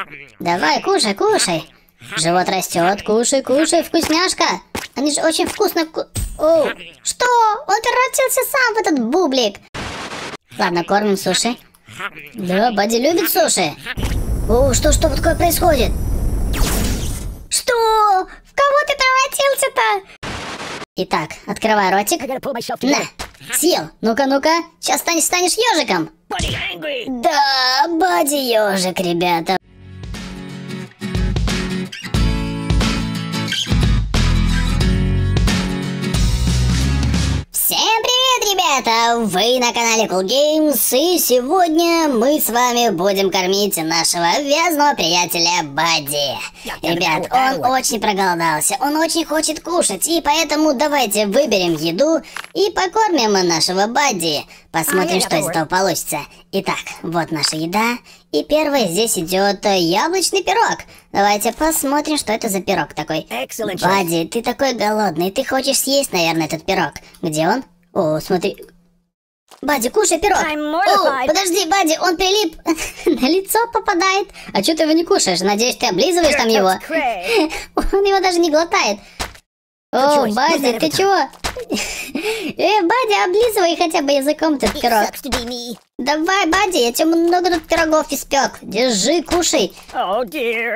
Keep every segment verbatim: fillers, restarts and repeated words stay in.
Давай, кушай, кушай. Живот растет, кушай, кушай, вкусняшка. Они же очень вкусно вку... О, что? Он превратился сам в этот бублик. Ладно, кормим суши. Да, Бадди любит суши. О, что, что такое происходит? Что? В кого ты превратился-то? Итак, открывай ротик. На, съел. Ну-ка, ну-ка. Сейчас станешь, станешь ежиком. Да, Бадди ежик, ребята. Всем привет, ребята! Вы на канале Cool Games, и сегодня мы с вами будем кормить нашего вязаного приятеля Бадди. Ребят, он очень проголодался, он очень хочет кушать, и поэтому давайте выберем еду и покормим нашего Бадди. Посмотрим, что из этого получится. Итак, вот наша еда, и первый здесь идет яблочный пирог. Давайте посмотрим, что это за пирог такой. Бадди, ты такой голодный, ты хочешь съесть, наверное, этот пирог. Где он? О, смотри. Бадди, кушай пирог. О, подожди, Бадди, он прилип на лицо попадает. А что ты его не кушаешь? Надеюсь, ты облизываешь там его? Он его даже не глотает. О, Бадди, ты чего? Э, Бадди, облизывай хотя бы языком этот пирог. Давай, Бадди, я тебе много тут пирогов испек. Держи, кушай. О,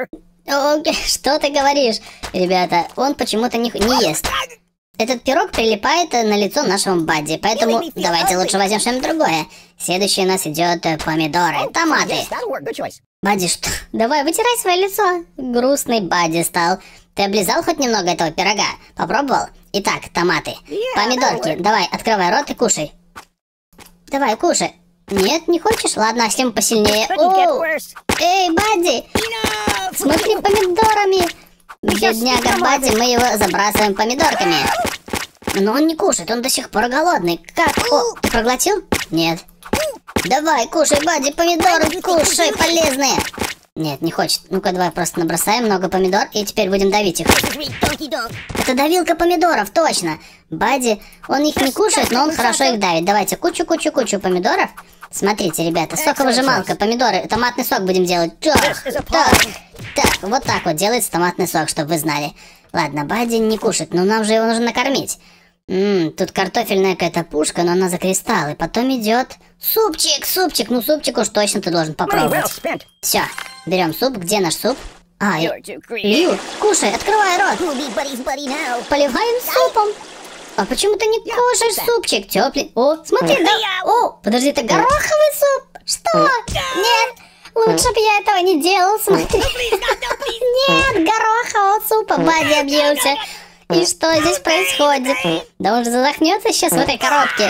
что ты говоришь? Ребята, он почему-то не, не ест. Этот пирог прилипает на лицо нашему Бадди, поэтому давайте лучше возьмем что-нибудь другое. Следующее у нас идет помидоры, томаты. Бадди, что? Давай, вытирай свое лицо. Грустный Бадди стал. Ты облизал хоть немного этого пирога? Попробовал? Итак, томаты. Помидорки. Давай, открывай рот и кушай. Давай, кушай. Нет, не хочешь? Ладно, съем посильнее. Оу! Эй, Бадди! Смотри, помидорами! Бедняга Бадди, мы его забрасываем помидорками. Но он не кушает, он до сих пор голодный. Как? О, ты проглотил? Нет. Давай, кушай, Бадди, помидоры, кушай, полезные. Нет, не хочет. Ну-ка, давай просто набросаем много помидор и теперь будем давить их. Это давилка помидоров, точно. Бадди, он их не кушает, но он хорошо их давит. Давайте кучу-кучу-кучу помидоров. Смотрите, ребята, соковыжималка, помидоры, томатный сок будем делать. Так, так, так, вот так вот делается томатный сок, чтобы вы знали. Ладно, Бадди не кушает, но нам же его нужно накормить. Ммм, тут картофельная какая-то пушка, но она за кристаллы. Потом идет супчик, супчик, ну супчик уж точно ты должен попробовать. Все, берем суп, где наш суп? А, Лью, кушай, открывай рот. Поливаем супом. А почему ты не кушаешь супчик? Теплый. О, смотри, да. О, подожди, это гороховый суп. Что? Нет, лучше бы я этого не делал, смотри. Нет, горохового супа, Бадди объелся. И что здесь происходит? Да он же задохнется сейчас в этой коробке.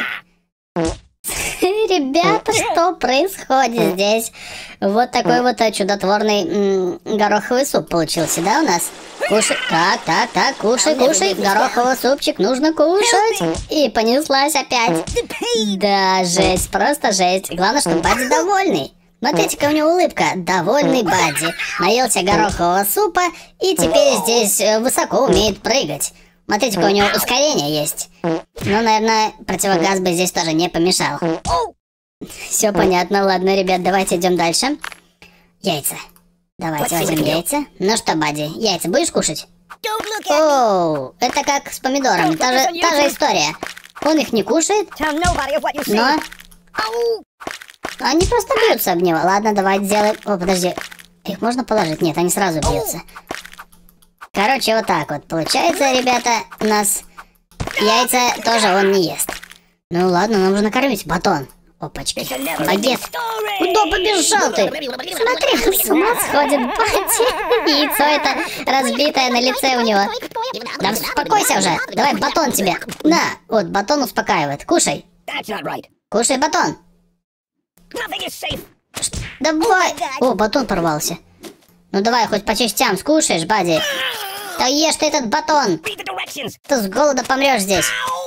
Ребята, что происходит здесь? Вот такой вот чудотворный м, гороховый суп получился, да, у нас? Кушай, так, так, так, кушай, кушай. Гороховый супчик нужно кушать. И понеслась опять. Да, жесть, просто жесть. Главное, что Бадди довольный. Смотрите-ка, у него улыбка. Довольный Бадди. Наелся горохового супа и теперь здесь высоко умеет прыгать. Смотрите-ка, у него ускорение есть. Ну, наверное, противогаз бы здесь тоже не помешал. Все понятно. Ладно, ребят, давайте идем дальше. Яйца. Давайте возьмем яйца. Ну что, Бадди, яйца будешь кушать? Оу, это как с помидорами. Та же, та же история. Он их не кушает, но... Они просто бьются об него. Ладно, давай сделаем... О, подожди. Их можно положить? Нет, они сразу бьются. Короче, вот так вот. Получается, ребята, у нас яйца тоже он не ест. Ну ладно, нам нужно накормить. Батон. Опачки. Багет. Куда побежал ты? Смотри, с ума сходит Бадди. Яйцо это разбитое на лице у него. Да успокойся уже. Давай батон тебе. На, вот, батон успокаивает. Кушай. Кушай батон. Давай. О, батон порвался. Ну давай, хоть по частям скушаешь, Бадди. Да ешь ты этот батон. Ты с голода помрешь здесь.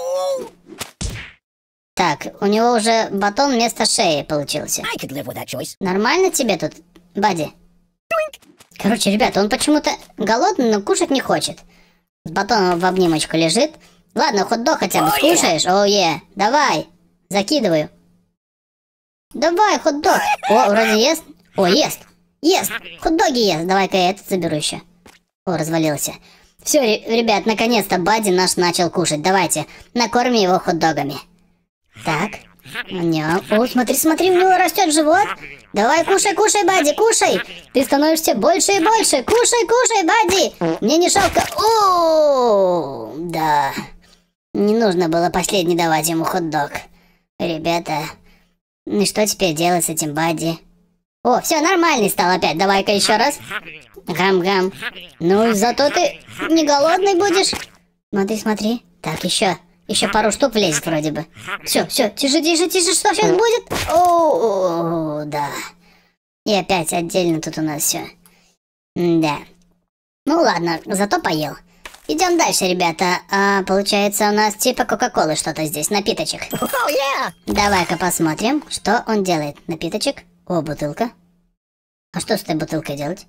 Так, у него уже батон вместо шеи получился. Нормально тебе тут, Бадди? Короче, ребята, он почему-то голодный, но кушать не хочет. С батоном в обнимочку лежит. Ладно, хот-дог хотя бы скушаешь. Оу, е, давай, закидываю. Давай, хот-дог. О, вроде ест. О, ест. Ест! Хот-доги ест! Давай-ка я этот заберу еще. О, развалился. Все, ребят, наконец-то Бадди наш начал кушать. Давайте, накормим его хот-догами. Так. Ням. О, смотри, смотри, у него растет живот. Давай, кушай, кушай, Бадди, кушай. Ты становишься больше и больше. Кушай, кушай, Бадди. Мне не жалко. О, да. Не нужно было последний давать ему хот-дог. Ребята, ну что теперь делать с этим Бадди? О, все, нормальный стал опять. Давай-ка еще раз. Гам-гам. Ну, зато ты не голодный будешь. Смотри, смотри. Так, еще. Еще пару штук влезет вроде бы. Все, все, тише, тише, тише, что сейчас будет? О, да. И опять отдельно тут у нас все. Да. Ну ладно, зато поел. Идем дальше, ребята. А, получается, у нас типа Кока-Колы что-то здесь, напиточек. Oh, yeah. Давай-ка посмотрим, что он делает. Напиточек. О, бутылка. А что с этой бутылкой делать?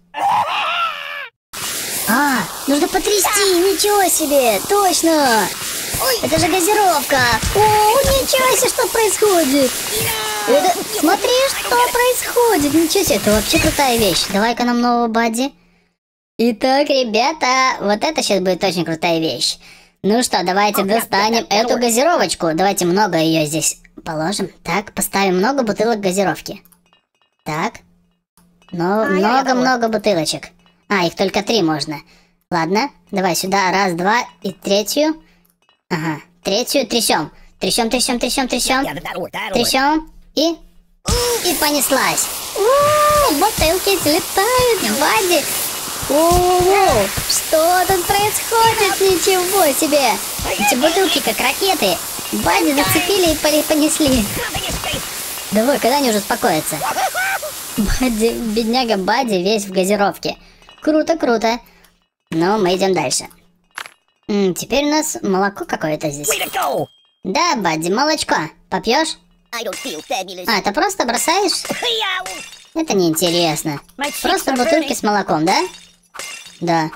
А, нужно потрясти, ничего себе, точно. Ой, это же газировка. О, ничего себе, что происходит. Это... Смотри, что происходит. Ничего себе, это вообще крутая вещь. Давай-ка нам нового Бадди. Итак, ребята, вот это сейчас будет очень крутая вещь. Ну что, давайте достанем эту газировочку. Давайте много ее здесь положим. Так, поставим много бутылок газировки. Так. Ну, много-много бутылочек. А, их только три можно. Ладно, давай сюда. Раз, два и третью. Ага, третью трясем. Трясем, трясем, трясем, трясем. Трясем. И... И понеслась. У-у-у, бутылки слетают, Бадди. О, что тут происходит? Ничего себе! Эти бутылки как ракеты. Бадди зацепили и понесли. Давай, когда они уже успокоятся? Бадди, бедняга Бадди весь в газировке. Круто, круто. Но мы идем дальше. М, теперь у нас молоко какое-то здесь. Да, Бадди, молочко. Попьешь? А, это просто бросаешь? Это неинтересно. Просто бутылки с молоком, да? Да.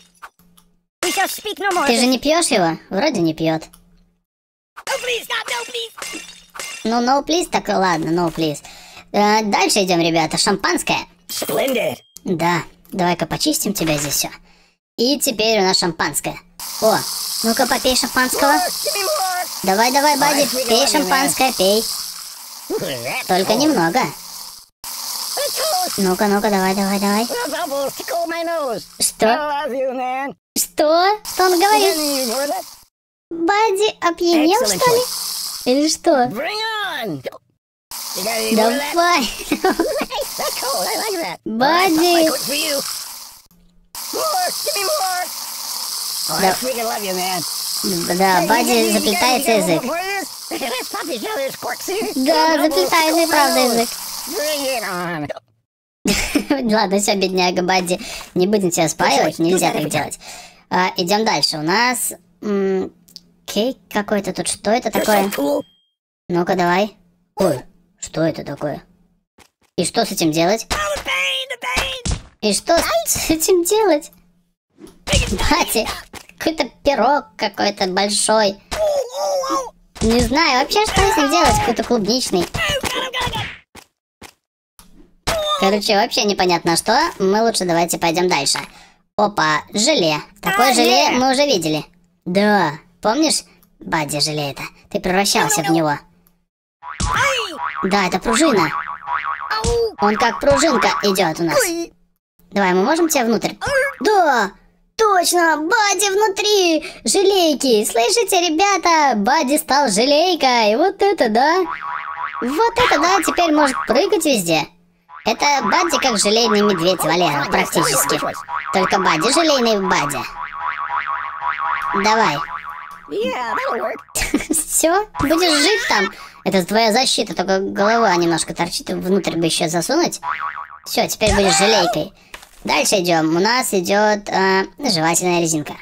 Ты же не пьешь его? Вроде не пьет. Ну, no please, так ладно, no please. Э, дальше идем, ребята. Шампанское. Splendid. Да, давай-ка почистим тебя здесь все. И теперь у нас шампанское. О, ну-ка попей шампанского. Давай, давай, Бадди, пей шампанское, пей. Только немного. Ну-ка, ну-ка, давай, давай, давай. Что? Что? Что он говорит? Бадди опьянел, что ли? Или что? Давай. Бадди. Да, да, Бадди заплетается язык. Да, заплетается и правда язык. Ладно, все, бедняга Бадди. Не будем тебя спаивать, нельзя так делать. А, идем дальше. У нас м, кейк какой-то тут. Что это такое? Ну-ка, давай. Ой, что это такое? И что с этим делать? И что с этим делать? Бадди, какой-то пирог какой-то большой. Не знаю вообще, что с ним делать. Какой-то клубничный. Короче, вообще непонятно что. Мы лучше давайте пойдем дальше. Опа, желе. Такое желе мы уже видели. Да, помнишь, Бадди, желе это? Ты превращался в него. Да, это пружина. Он как пружинка идет у нас. Давай, мы можем тебя внутрь? Да, точно, Бадди внутри. Желейки. Слышите, ребята? Бадди стал желейкой. Вот это да. Вот это да, теперь может прыгать везде. Это Бадди как желейный медведь Валера, практически. Только Бадди желейный Бадди. Давай. Все, будешь жить там. Это твоя защита, только голова немножко торчит, внутрь бы еще засунуть. Все, теперь будешь желейкой. Дальше идем. У нас идет э, жевательная резинка.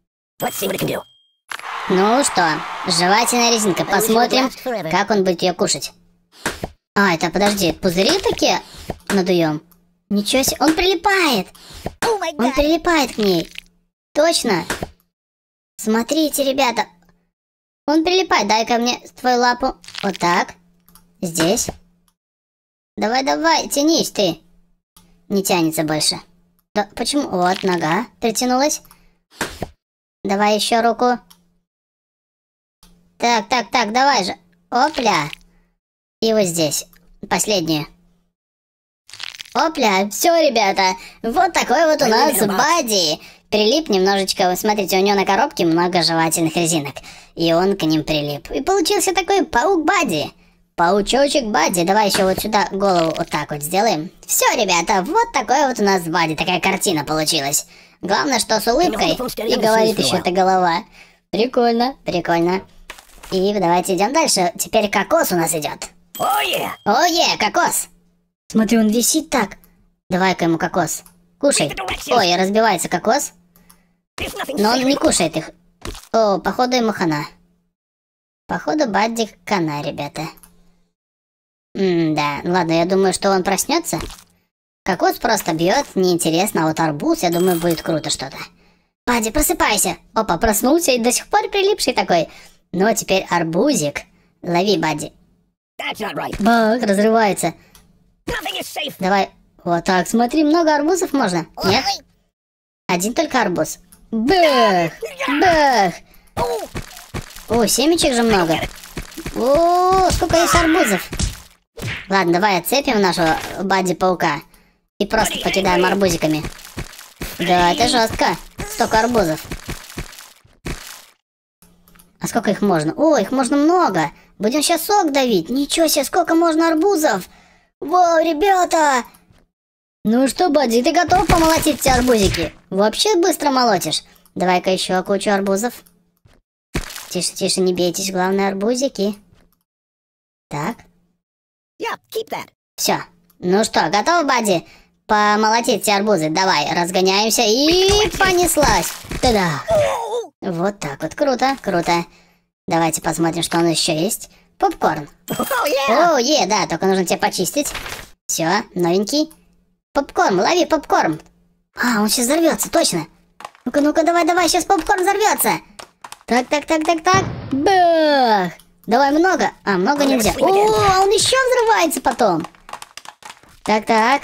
Ну что, жевательная резинка. Посмотрим, как он будет ее кушать. А, это, подожди, пузыри такие надуем? Ничего себе, он прилипает. Он прилипает к ней. Точно. Смотрите, ребята. Он прилипает. Дай-ка мне твою лапу. Вот так. Здесь. Давай, давай, тянись ты. Не тянется больше. Да, почему? Вот, нога притянулась. Давай еще руку. Так, так, так, давай же. Опля. И вот здесь. Последнюю. Опля. Все, ребята. Вот такой вот у нас Бадди. Прилип немножечко. Вы смотрите, у него на коробке много жевательных резинок. И он к ним прилип. И получился такой паук Бадди. Паучочек Бадди. Давай еще вот сюда голову вот так вот сделаем. Все, ребята, вот такой вот у нас Бадди. Такая картина получилась. Главное, что с улыбкой. И говорит еще эта голова. Прикольно, прикольно. И давайте идем дальше. Теперь кокос у нас идет. Ое! Ое, кокос. Смотри, он висит так. Давай-ка ему кокос. Кушай. Ой, разбивается кокос. Но он не кушает их. О, походу ему хана. Походу Бадди хана, ребята. М-да, ладно, я думаю, что он проснется. Кокос просто бьет, неинтересно, а вот арбуз, я думаю, будет круто что-то. Бадди, просыпайся! Опа, проснулся и до сих пор прилипший такой. Ну, а теперь арбузик. Лови, Бадди. Right. Бах, разрывается. Давай, вот так, смотри, много арбузов можно? Нет? Один только арбуз. Бах, бах. О, семечек же много. О, сколько есть арбузов. Ладно, давай отцепим нашего Бадди-паука. И просто покидаем арбузиками. Да, это жестко. Столько арбузов. А сколько их можно? О, их можно много. Будем сейчас сок давить. Ничего себе, сколько можно арбузов. Вау, ребята. Ну что, Бадди, ты готов помолотить эти арбузики? Вообще быстро молотишь. Давай-ка еще кучу арбузов. Тише, тише, не бейтесь, главное арбузики. Так. Yeah, keep that. Все. Ну что, готов, Бадди? Помолотить эти арбузы. Давай, разгоняемся и понеслась. Та-да. Вот так вот. Круто, круто. Давайте посмотрим, что у нас еще есть. Попкорн. О, е, да, только нужно тебя почистить. Все, новенький. Попкорн, лови попкорн. А, он сейчас взорвется, точно. Ну-ка, ну-ка, давай, давай, сейчас попкорн взорвется. Так, так, так, так, так. Бах. Давай много. А, много нельзя. О, он еще взрывается потом. Так, так.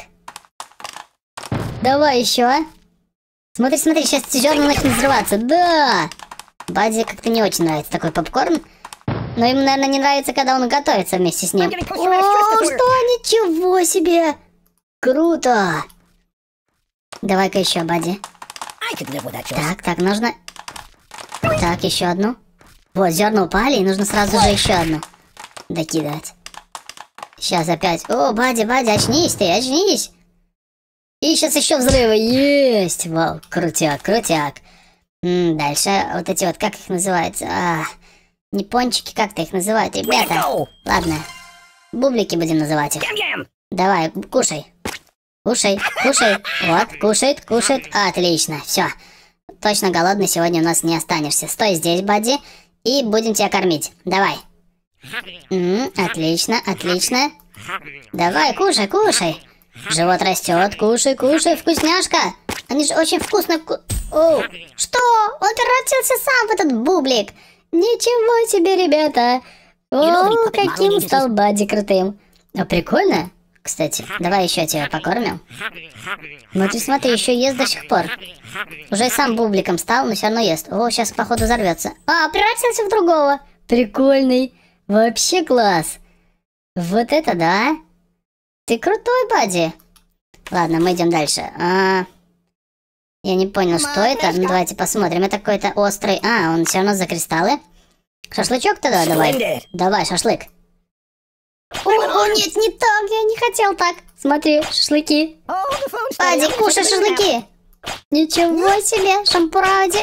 Давай еще. Смотри, смотри, сейчас зерна начнут взрываться. Да. Бадди как-то не очень нравится такой попкорн. Но ему, наверное, не нравится, когда он готовится вместе с ним. О, что? Ничего себе. Круто. Давай-ка еще, Бадди. Так, так, нужно... Так, еще одну. Вот, зерна упали, и нужно сразу же еще одну докидывать. Сейчас опять. О, Бадди, Бадди, очнись ты, очнись. И сейчас еще взрывы. Есть. Вау, крутяк, крутяк. М, дальше вот эти вот, как их называется? А, не пончики, как-то их называют, ребята. Ладно, бублики будем называть их. Давай, кушай. Кушай, кушай. Вот, кушает, кушает. Отлично, все. Точно голодный сегодня у нас не останешься. Стой здесь, Бадди, и будем тебя кормить. Давай. М-м, отлично, отлично. Давай, кушай, кушай. Живот растет, кушай, кушай, вкусняшка. Они же очень вкусно... Вку... О, что? Он превратился сам в этот бублик. Ничего себе, ребята. О, каким стал Бадди крутым. А прикольно. Кстати, давай еще тебя покормим. Смотри, смотри, еще ест до сих пор. Уже сам бубликом стал, но все равно ест. О, сейчас, походу, взорвется. А, превратился в другого. Прикольный. Вообще класс. Вот это да. Ты крутой, Бадди. Ладно, мы идем дальше. А... Я не понял, что это. Ну, давайте посмотрим. Это какой-то острый... А, он все равно за кристаллы. Шашлычок тогда давай. Давай, шашлык. О, о, нет, не так. Я не хотел так. Смотри, шашлыки. Бадди, кушай шашлыки. Ничего себе, шампуради.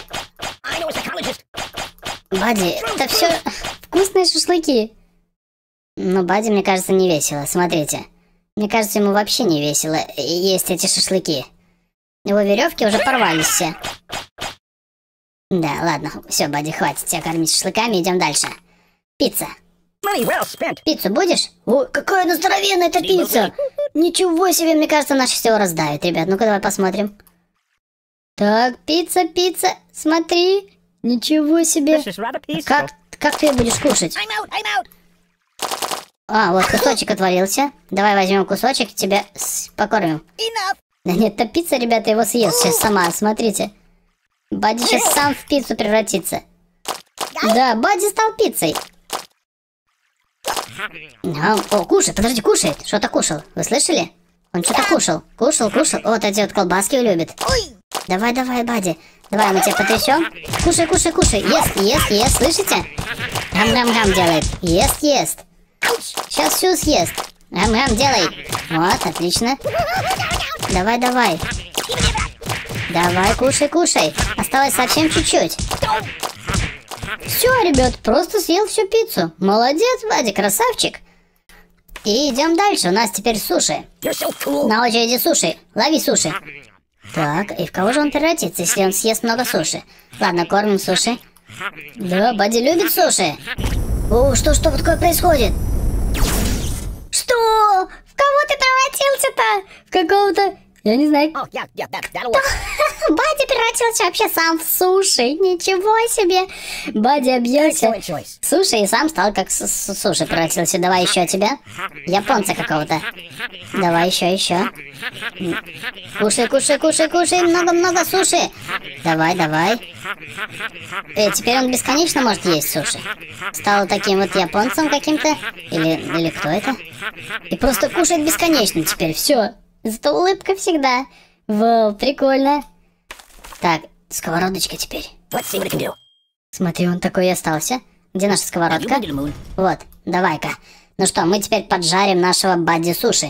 Бадди, это все вкусные шашлыки. Но Бадди, мне кажется, не весело. Смотрите. Мне кажется, ему вообще не весело есть эти шашлыки. Его веревки уже порвались все. Да, ладно, все, Бадди, хватит тебя кормить шашлыками, идем дальше. Пицца. Пиццу будешь? О, какая она здоровенная эта пицца! Ничего себе, мне кажется, наш все раздавит, ребят. Ну-ка, давай посмотрим. Так, пицца, пицца, смотри. Ничего себе. Как, как ты ее будешь кушать? А, вот кусочек отвалился. Давай возьмем кусочек, тебя покормим. Да нет, это пицца, ребята, его съест сейчас сама, смотрите. Бадди сейчас сам в пиццу превратится. Да, Бадди стал пиццей. А, о, кушай, подожди, кушает. Что-то кушал, вы слышали? Он что-то кушал, кушал, кушал. Вот эти вот колбаски любит. Давай, давай, Бадди. Давай, мы тебя потрясем. Кушай, кушай, кушай. Ест, ест, ест, слышите? Гам-гам-гам делает. Ест, ест. Сейчас всю съест. Гам-гам делай. Вот, отлично. Давай, давай. Давай, кушай, кушай. Осталось совсем чуть-чуть. Все, ребят, просто съел всю пиццу. Молодец, Бадди, красавчик. И идем дальше. У нас теперь суши. На очереди суши. Лови суши. Так, и в кого же он превратится, если он съест много суши? Ладно, кормим суши. Да, Бадди любит суши. О, что, что такое происходит? Что? В кого ты превратился-то? В какого-то... Я не знаю. Oh, yeah, yeah, that, that'll work. Бадди превратился вообще сам в суши. Ничего себе. Бадди объелся Excellent choice. суши и сам стал как с -с суши превратился. Давай еще тебя. Японца какого-то. Давай еще, еще. Кушай, кушай, кушай, кушай. Много-много суши. Давай, давай. Э, теперь он бесконечно может есть суши. Стал таким вот японцем каким-то. Или, или кто это? И просто кушает бесконечно теперь. Все. Зато улыбка всегда. Вау, прикольно. Так, сковородочка теперь. Let's see what it can do. Смотри, он такой и остался. Где наша сковородка? You can do the moon. Вот, давай-ка. Ну что, мы теперь поджарим нашего Бадди суши.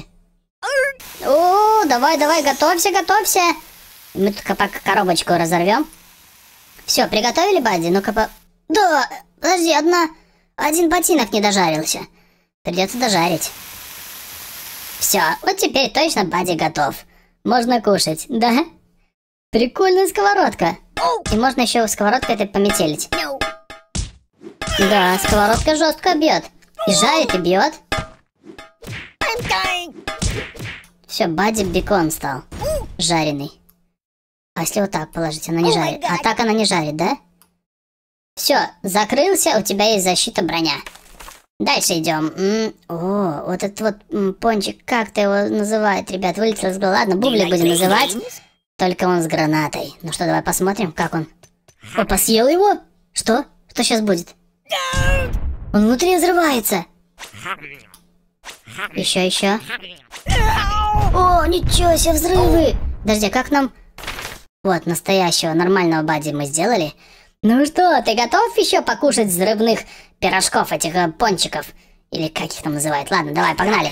О, давай, давай, готовься, готовься. Мы только пока коробочку разорвем. Все, приготовили, Бадди? Ну-ка по... Да, подожди, одна... Один ботинок не дожарился. Придется дожарить. Все, вот теперь точно Бадди готов. Можно кушать, да? Прикольная сковородка. И можно еще сковородкой это пометелить. No. Да, сковородка жестко бьет. И жарит, и бьет. I'm dying. Все, Бадди бекон стал. Жареный. А если вот так положить, она не Oh my жарит. А God. так она не жарит, да? Все, закрылся, у тебя есть защита, броня. Дальше идем. М, О, вот этот вот м, пончик, как ты его называют, ребят, вылетел из головы. Ладно, бублик будем называть. Только он с гранатой. Ну что, давай посмотрим, как он. Опа, съел его? Что? Что сейчас будет? Он внутри взрывается. Еще, еще. О, ничего себе, взрывы! Подожди, как нам... Вот, настоящего, нормального Бадди мы сделали. Ну что, ты готов еще покушать взрывных пирожков, этих э, пончиков? Или как их там называют? Ладно, давай, погнали.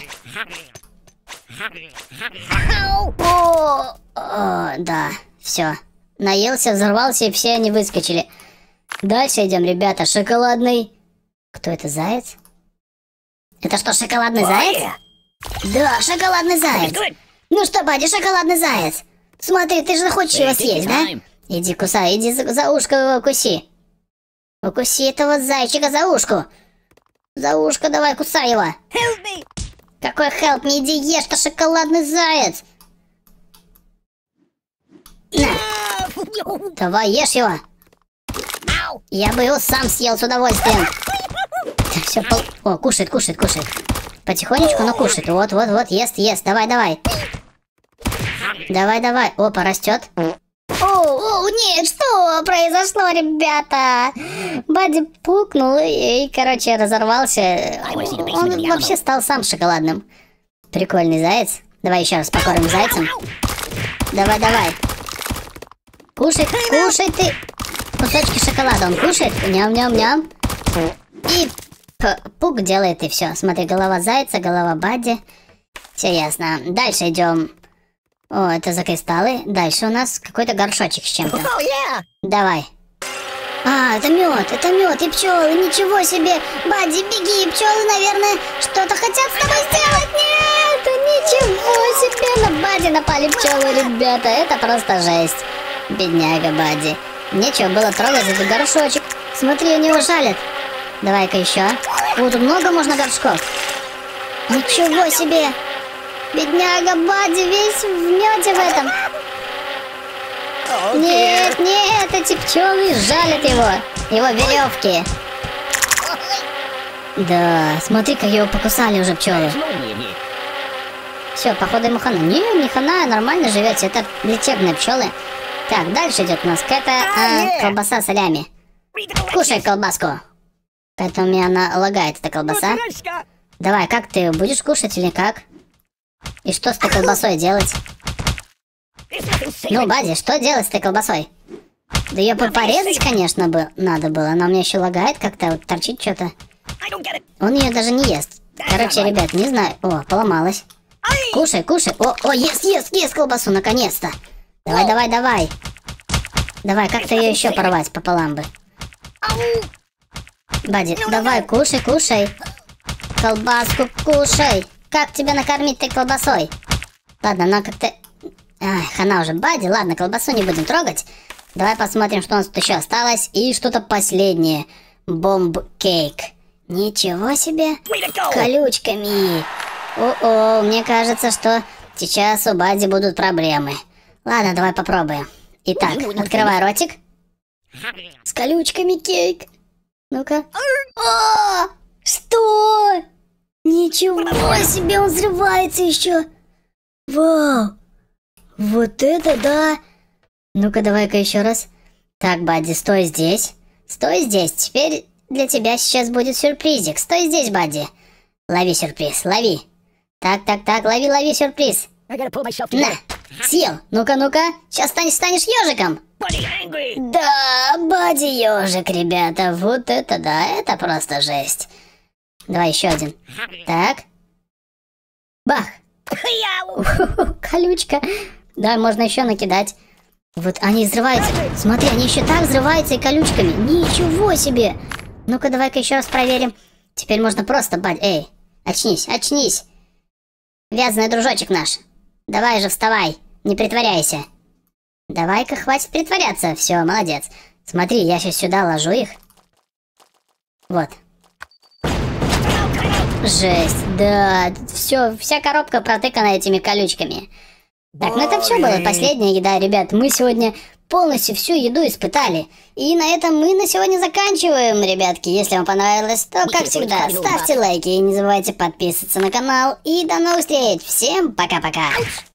О, о, да, все. Наелся, взорвался, и все они выскочили. Дальше идем, ребята. Шоколадный... Кто это, заяц? Это что, шоколадный Oh, заяц? yeah. Да, шоколадный заяц. Good. Ну что, Бадди, шоколадный заяц. Смотри, ты же хочешь его Hey, take съесть, your да? time. Иди кусай, иди за, за ушко его укуси. Укуси этого зайчика за ушку. За ушко давай, кусай его. Help me. Какой хелп, не иди ешь, это шоколадный заяц. На, Ah, давай, ешь его. Ow. Я бы его сам съел с удовольствием. Все, пол... О, кушает, кушает, кушает. Потихонечку, но кушает. Вот, вот, вот, ест, ест. Давай, давай. Давай, давай. Опа, растет. О, о, нет, что произошло, ребята? Бадди пукнул и, и, короче, разорвался. Он вообще стал сам шоколадным. Прикольный заяц. Давай еще раз покормим зайцем. Давай, давай. Кушай, кушай ты. Кусочки шоколада он кушает. Ням-ням-ням. И пук делает, и все. Смотри, голова зайца, голова Бадди. Все ясно. Дальше идем. О, это за кристаллы. Дальше у нас какой-то горшочек с чем-то. Oh, yeah. Давай. А, это мед, это мед и пчелы. Ничего себе. Бадди, беги, пчелы, наверное, что-то хотят с тобой сделать. Нет, ничего себе. На Бадди напали пчелы, ребята. Это просто жесть. Бедняга Бадди. Нечего было трогать этот горшочек. Смотри, у него жалят. Давай-ка еще. Вот тут много можно горшков. Ничего себе. Бедняга Бадди весь в меде в этом. Oh, Нет, нет, эти пчелы жалят его. Его веревки. Да, смотри, как его покусали уже пчелы. It's lonely in here. Все, походу ему хана. Не, не хана, нормально живете. Это лечебные пчелы. Так, дальше идет у нас какая-то а, колбаса солями. Кушай колбаску. Как-то у меня она лагает, эта колбаса. Давай, как ты будешь кушать или как? И что с этой колбасой делать? Ну, Бадди, что делать с этой колбасой? Да ее порезать, конечно, бы надо было, но у меня еще лагает как-то, вот торчит что-то. Он ее даже не ест. Короче, ребят, не знаю. О, поломалась. Кушай, кушай. О, о, ест, ест, ест колбасу, наконец-то. Давай, давай, давай. Давай, как-то ее еще порвать пополам бы. Бадди, давай, кушай, кушай. Колбаску кушай. Как тебя накормить этой колбасой? Ладно, она как-то... Ай, хана уже, Бадди. Ладно, колбасу не будем трогать. Давай посмотрим, что у нас тут еще осталось. И что-то последнее. Бомб-кейк. Ничего себе. Колючками. О-о, мне кажется, что сейчас у Бадди будут проблемы. Ладно, давай попробуем. Итак, открывай ротик. С колючками кейк. Ну-ка. О! Что? Ничего себе, он взрывается еще. Вау. Вот это да. Ну-ка, давай-ка еще раз. Так, Бадди, стой здесь. Стой здесь. Теперь для тебя сейчас будет сюрпризик. Стой здесь, Бадди. Лови сюрприз, лови. Так, так, так, лови, лови сюрприз. На, съел. Ну-ка, ну-ка. Сейчас станешь, станешь ежиком. Да, Бадди ежик, ребята. Вот это да, это просто жесть. Давай еще один. Так. Бах. Колючка. Да, можно еще накидать. Вот они взрываются. Смотри, они еще так взрываются и колючками. Ничего себе. Ну-ка, давай-ка еще раз проверим. Теперь можно просто, Бадди. Эй, очнись, очнись. Вязаный дружочек наш. Давай же, вставай. Не притворяйся. Давай-ка, хватит притворяться. Все, молодец. Смотри, я сейчас сюда ложу их. Вот. Жесть, да. Все, вся коробка протыкана этими колючками. Так, ну это все было. Последняя еда, ребят. Мы сегодня полностью всю еду испытали. И на этом мы на сегодня заканчиваем, ребятки. Если вам понравилось, то, как всегда, ставьте лайки и не забывайте подписываться на канал. И до новых встреч. Всем пока-пока.